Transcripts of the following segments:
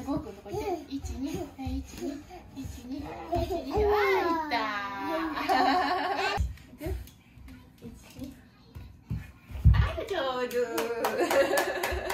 ゴーくんとこ行って。1、2、はい、1、2、1、2、1、2、あー、いった。1、2、あー、上手。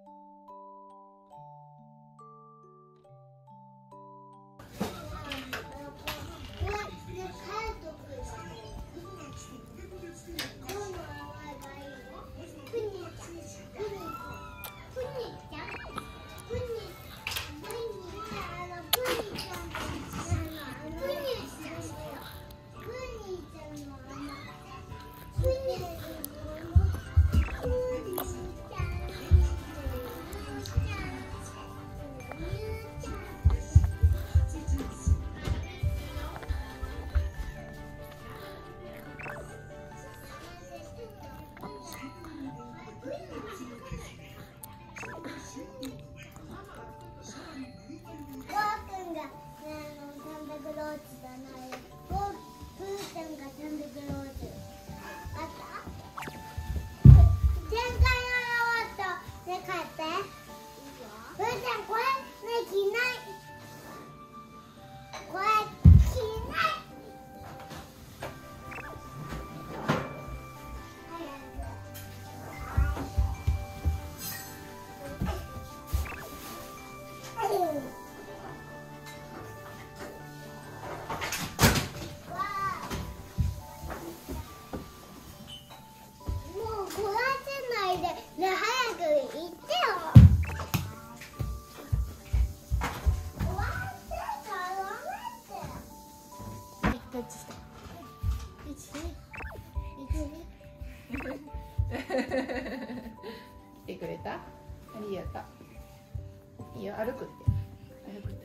来てくれた？ありがとう。いいよ、歩くって。歩くって。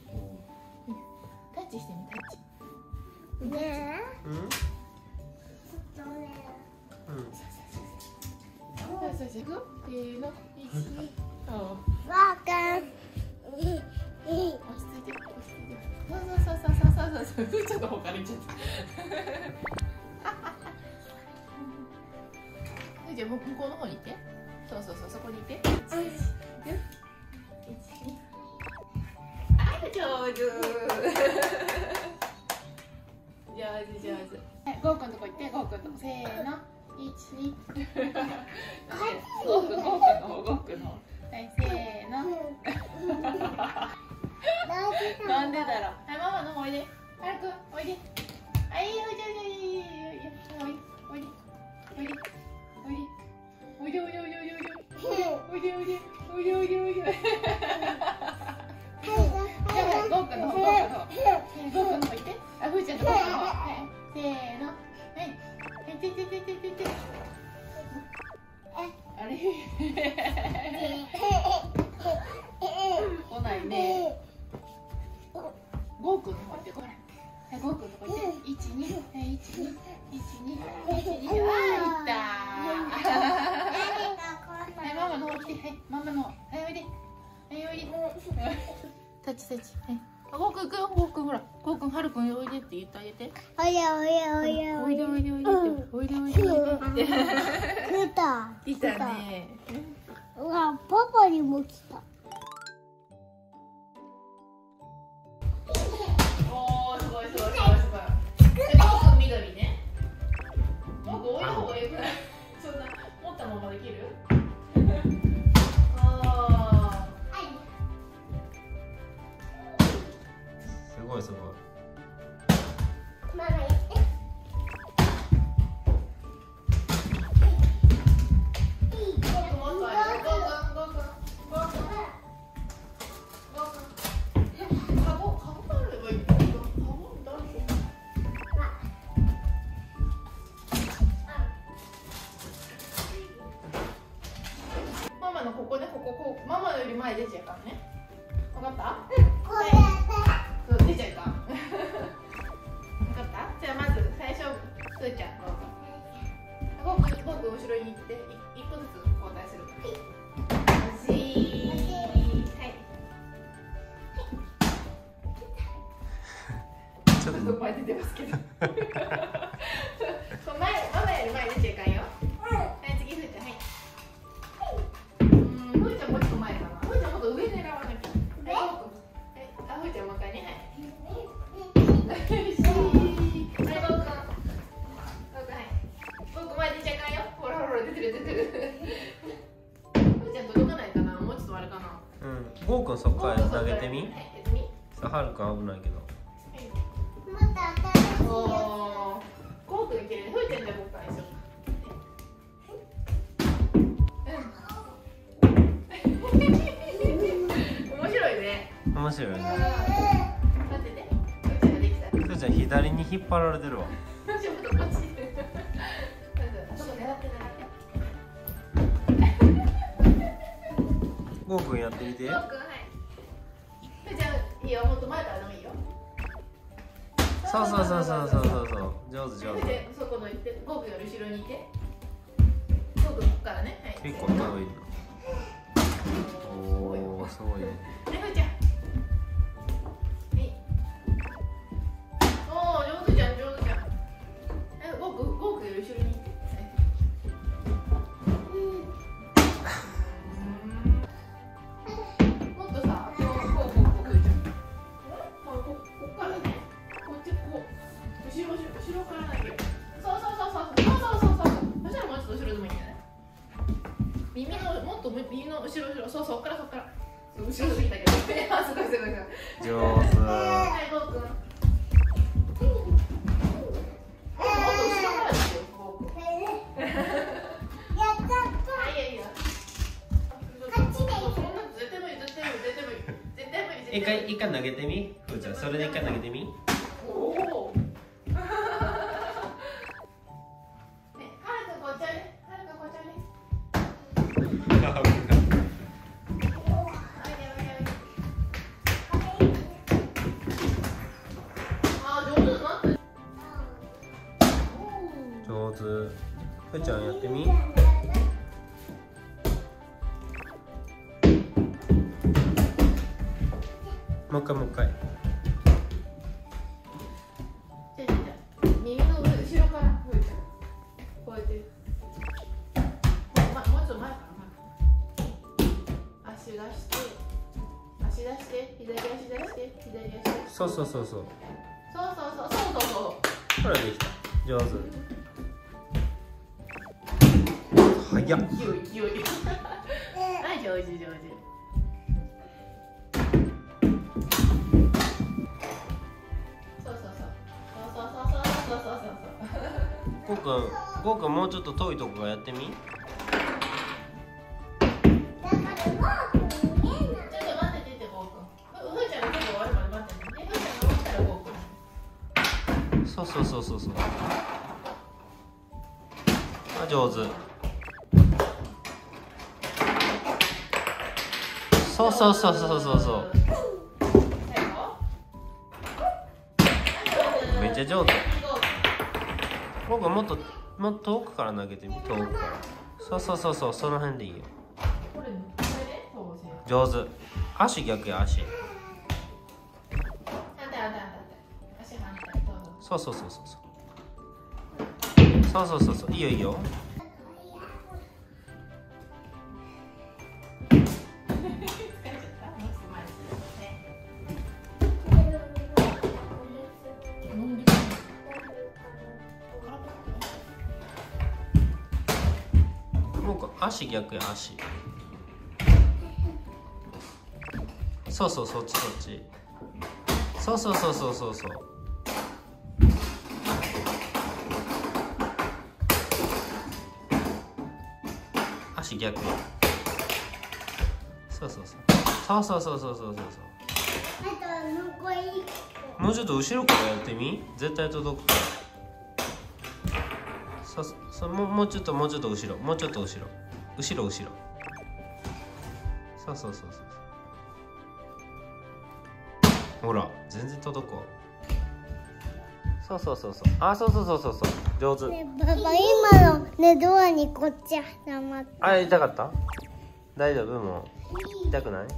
タッチしてみ、タッチ。ねえ。うん。ちょっとね。うん。そう。せーの。1、2。わかん。落ち着いて。そう。ふーちゃんの方から行っちゃった。じゃあ向こうの方にいて。そうそこにいて。あ、上手。ゴーくんとこ行って、ゴーくんとこせーの。1、2。ゴーくんの方。はい、せーの。なんでだろう。はい、ママの方おいで。はるくん、おいで。はい、おいで。ゴーくんの方。ゴーくんの方行って。あ、ふーちゃんとゴーくんの方。はい、せーの。はい。あれ来ないね。ゴーくんの方行って。はい、ゴーくんの方行って。1、2、はい、1、2、1、2、あー、いった。はい、ママの方来て。はい、ママの方。はい、おいで。タッチ。はい。ゴーくん、ほら。ゴーくん、はるくん、おいでって言ってあげて。おいで。来たね。 うわ、パパにも来た。 おー、すごい。ゴーくん緑ね。ゴーくん置いた方がいいくない？そんな持ったままできる？ すごい。 ママ行って。 ママのここね、ママより前出ちゃうからね。わかった？そう出ちゃうか。わかった？じゃあまず最初、すーちゃん、ゴーくん後ろに行って、一個ずつ交代する。はい。ちょっと前出てますけど。ママより前出ちゃいかんよ。はい、次ふーちゃん、はい。ふーちゃんもうちょっと前かな。ふーちゃんもっと上狙わなきゃ。 るかな。 うん、ゴーくんそっから投げてみ。 はい、やってみ。 さあ、はるくん危ないけど。 また新しいやおお、ゴーくんいけるね。ふーちゃんじゃあ僕からにしようか。面白いね。 面白いね。 待ってね。ふーちゃんができた。 ふーちゃん左に引っ張られてるわ。 ちょっとこっち。ちょっと狙って狙って。 ゴーくんやってみて。 ゴーくん、はい。ふーちゃんいいよ、もっと前からでもいいよ。 そうそうそうそうそうそうそう。上手上手。 で、そこの行って、ゴーくんより後ろにいて。ゴーくんここからね。はい。 結構遠いの。おお、すごいね。 ね、ふーちゃん。はい。おお、上手じゃん、上手じゃん。ゴーくんより後ろにいて。もっとさ、こう、ふーちゃん。こっからね。こっち、こう。後ろからだけ。そう。そしたらもうちょっと後ろでもいいんじゃない？もっと耳の後ろ、そう、そっから。後ろすぎたけど。あ、すごい。 上手。 はい、ゴーくん。もっと後ろからですよ、ゴーくん。 ったいいよ。そんな絶対無理。 一回投げてみ。ふーちゃん、それで一回投げてみ。 おお。ね、はるくんこっちあれ。あ、上手だな。 上手。ふーちゃんやってみ。もう一回。 耳の後ろからふーちゃん。こうやって。もうちょっと前から。足出して、左足出して。 そう。 そう。 ほらできた。上手。早っ。 勢い。はい、上手。そう。 ゴーくんもうちょっと遠いとこからやってみ。 ちょっと待ってて、ゴーくん。ふーちゃんが結構終わるまで待ってね。ふーちゃんが終わったらゴーくん。 そう。あ、上手。そう。めっちゃ上手。僕はもっと遠くから投げてみ。遠くから。そう、その辺でいいよ。上手。足逆や、足。そう。いいよ。足逆や、足。そう、そっち。そう。足逆や。そう。もうちょっと後ろからやってみ。絶対届くから。もうちょっと後ろ。後ろ。そう。ほら、全然届くわ。そう。あ、そう。上手。 ね、パパ今のね、ドアにこっち挟まって。 あ、痛かった？大丈夫？もう痛くない？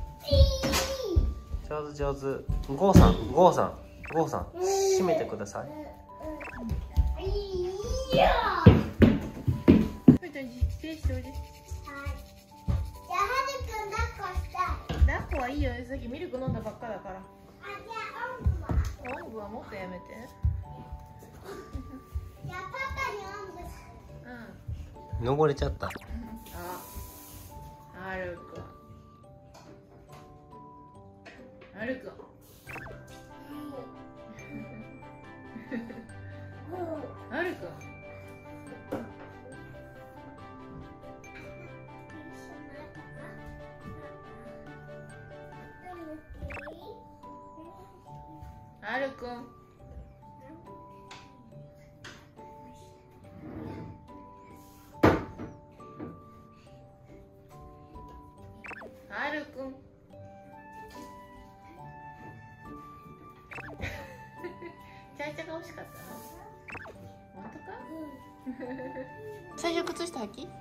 上手。ゴーさん、閉めてください。 いや。 抱っこはいいよね、さっきミルク飲んだばっかだから。 じゃあおんぶは？ おんぶはもっとやめて。 じゃあパパにおんぶする。 汚れちゃった。 あるくん。 はるくん。はるくん。はるくん。はるくん。チャイチャが欲しかったの？本当か？最初靴下履き？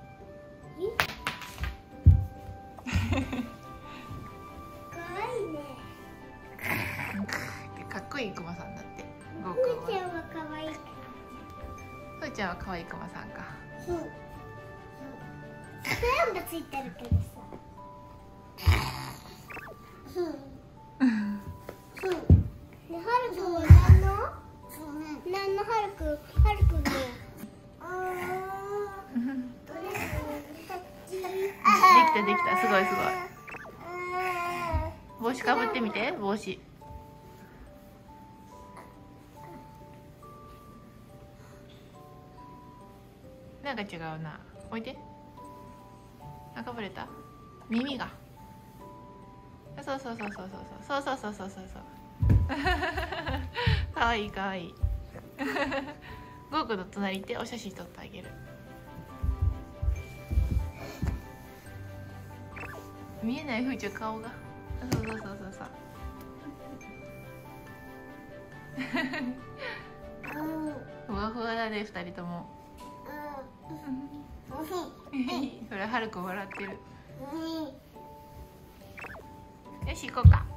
かっこいいクマさんだって。ゴーくんは。 ふーちゃんは可愛い。 ふーちゃんは可愛いクマさんか。 全部ついてるけどさ。で、はるくんは何のはるくんね。 できた、すごいすごい。帽子かぶってみて、帽子。なんか違うな。置いて。あ、かぶれた。耳が。そうそうそうそうそうそうそうそうそうそう。かわいいかわいい。ゴーくんの隣行ってお写真撮ってあげる。見えないふーちゃん顔が。そうそうそうそうそう。ふわふわだね、二人とも。ほら、はるくん笑ってる。よし、行こうか。